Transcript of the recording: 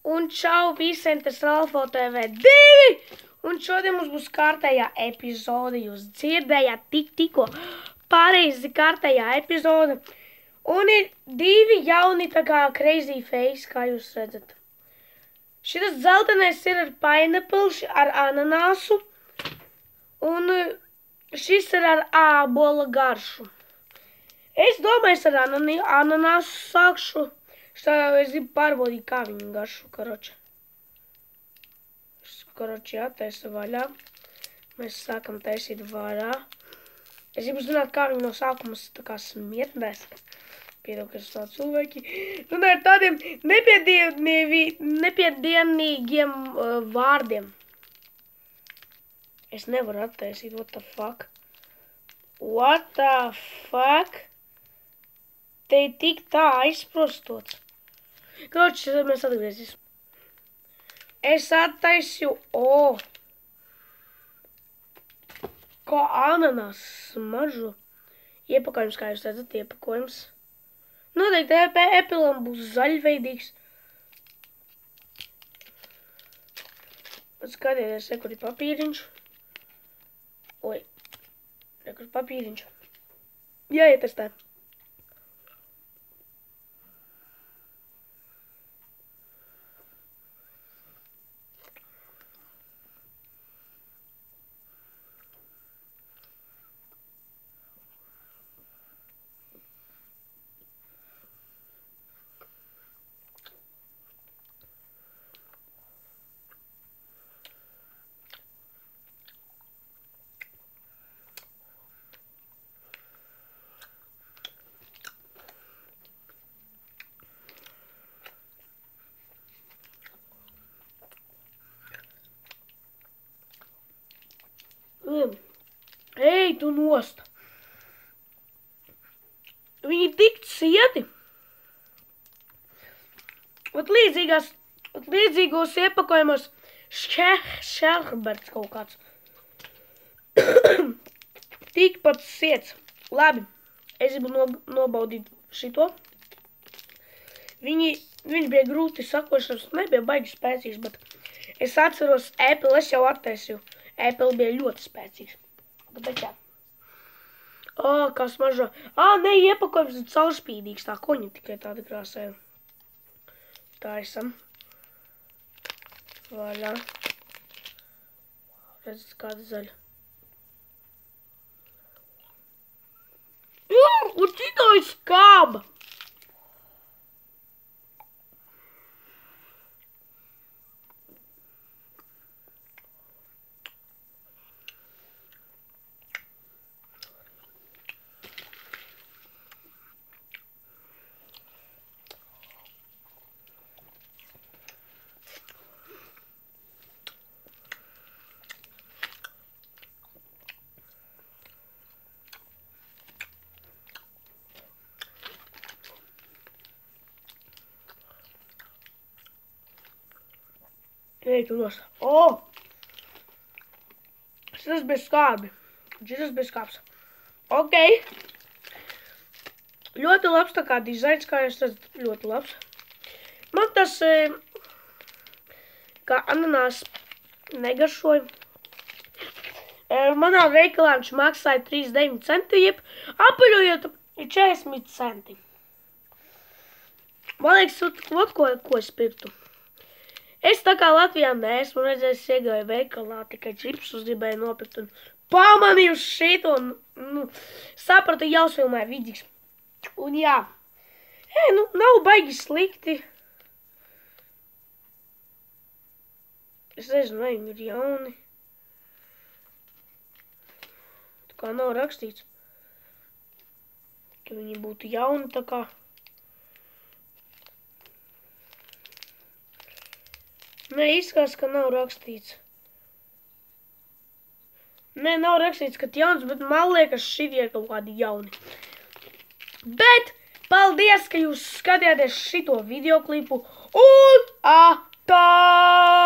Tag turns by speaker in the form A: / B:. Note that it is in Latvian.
A: Un čau visiem, tas ir Alfa TV2, un šodien mums būs kārtējā epizode, jūs dzirdējāt tikko pareizi kārtējā epizode, un ir divi jauni tā kā crazy face, kā jūs redzat. Šitas dzeltenais ir ar pineapple, ar ananāsu, un šis ir ar ābola garšu. Es domāju, es ar ananāsu sākšu. Es gribu pārbaudīt, kā viņu garšu, karoči. Jā, taisa vaļā. Mēs sākam taisīt vaļā. Es gribu zināt, kā viņi no sākuma tā kā smirdēs. Piedod, ka es tā cilvēki. Runāju ar tādiem nepiedienīgiem vārdiem. Es nevaru attaisīt, what the fuck. What the fuck? Te ir tik tā aizprostots. Kroči, tad mēs atgriezīsim. Es attaisīju, kā ananās smaržu. Iepakojums, kā jūs redzat, iepakojums. Noteikti epilam būs zaļveidīgs. Skatieties, kur ir papīriņš. Oi, kur ir papīriņš. Jāietestē. Ej, tu nost! Viņi tik cieti! Līdzīgos iepakojumos šerberts kaut kāds. Tikpat ciets. Labi, es gribu nobaudīt šito. Viņi bija grūti sakošanas, nebija baigi spēcīgs, bet es atceros Apple, es jau attaisīju. Apple bija ļoti spēcīgs. Bet tā. Kā smaržo. Ne, iepakojums ir caurspīdīgs, tā koņa tikai tāda krāsēja. Tā esam. Vaļā. Redzat, kāda zaļa. Un šito ir skāba! Ej, tu nos. Šitas bija skābi. Šitas bija skābs. Ok. Ļoti labs tā kā dizains, kā jūs redzat, ļoti labs. Man tas, kā ananās negaršoja. Manā veikalā viņš maksāja 39 centi, jeb apaļojot 40 centi. Man liekas, ko es pirktu. Es tā kā Latvijā neesmu redzējis, iegāju veikalā, tikai čipsus gribēju nopirkt un pamanīju šito un sapratu jāuzfilmēja vidīgs. Un jā, nav baigi slikti. Es nezinu, vai viņi ir jauni. Tā kā nav rakstīts, ka viņi būtu jauni tā kā. Nē, izskatās, ka nav rakstīts. Nē, nav rakstīts, ka jauns, bet man liekas, šitie ir kaut kādi jauni. Bet, paldies, ka jūs skatījāties šito videoklipu un tā!